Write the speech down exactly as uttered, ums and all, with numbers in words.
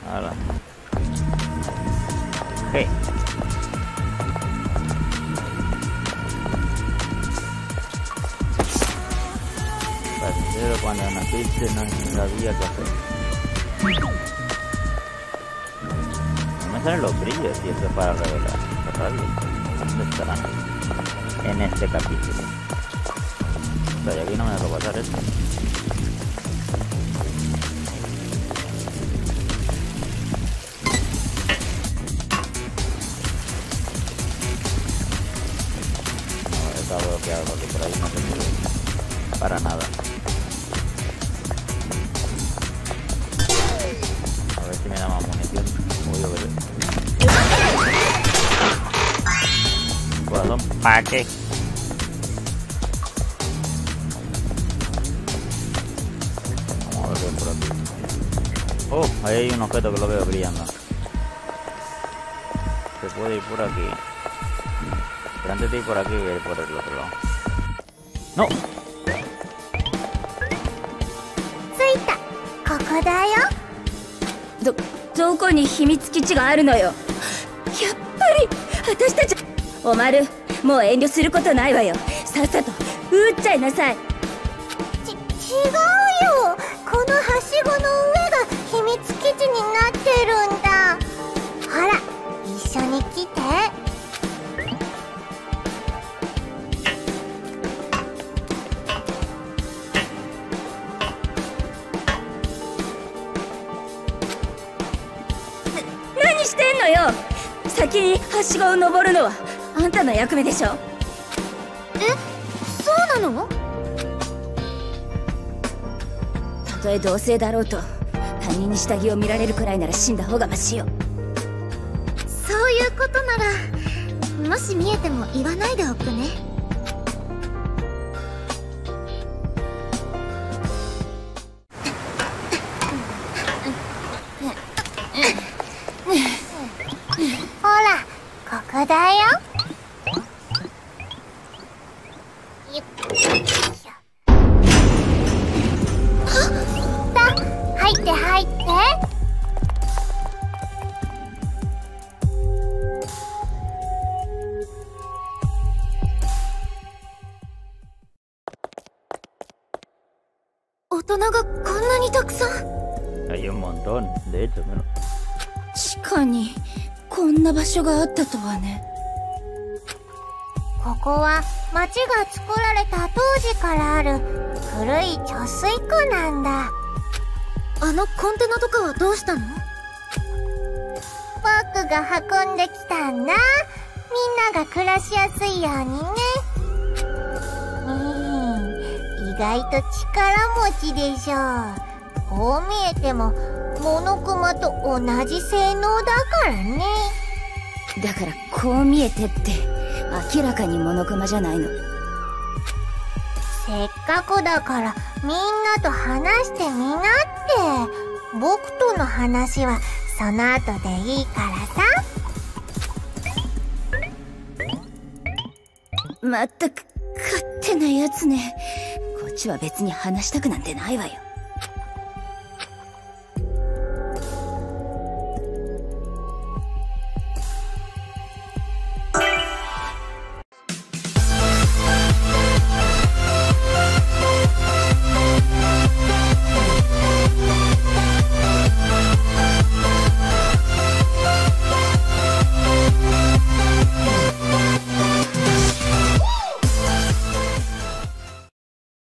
Ala. Oke. Pero cuando naciste no sabía qué hacer. No me salen los brillos y eso es para revelar. Qué rabia. ¿Dónde estarán? En este capítulo. O sea, aquí no me dejo pasar esto. No, está bloqueado porque por ahí no se mueve para nada. A ver si me da más munición. Uy, yo veré. Corazón, ¿para qué? Por aquí. Oh, ahí hay un objeto que lo veo brillando. Se puede ir por aquí. Pero antes de ir por aquí voy a ir por el otro lado. ¡No! ¡Suita! ¡ここだよ! ど、どこに秘密基地があるのよ。やっぱり私たち。おまる、もう遠慮することないわよ。さっさと撃っちゃいなさい。 ち、違うよ。このはしごの上が秘密基地になってるんだ。ほら、一緒に来て。 な、何してんのよ。先にはしごを登るのはあんたの役目でしょ。 え、そうなの？ たとえ同性だろうと他人に下着を見られるくらいなら死んだ方がマシよ。 そういうことならもし見えても言わないでおくね。ほら、ここだよ。よっしょ。さあ、入って入って。大人がこんなにたくさん。 Hay un montón, de hecho, pero... 地下にこんな場所があったとはね。 ここは町が作られた当時からある古い貯水湖なんだ。あのコンテナとかはどうしたの？僕が運んできたんだ。みんなが暮らしやすいようにね。うん、意外と力持ちでしょ。こう見えてもモノクマと同じ性能だからね。 だからこう見えてって明らかにモノクマじゃないの。 せっかくだからみんなと話してみなって。僕との話はその後でいいからさ。 まったく勝手なやつね。こっちは別に話したくなんてないわよ。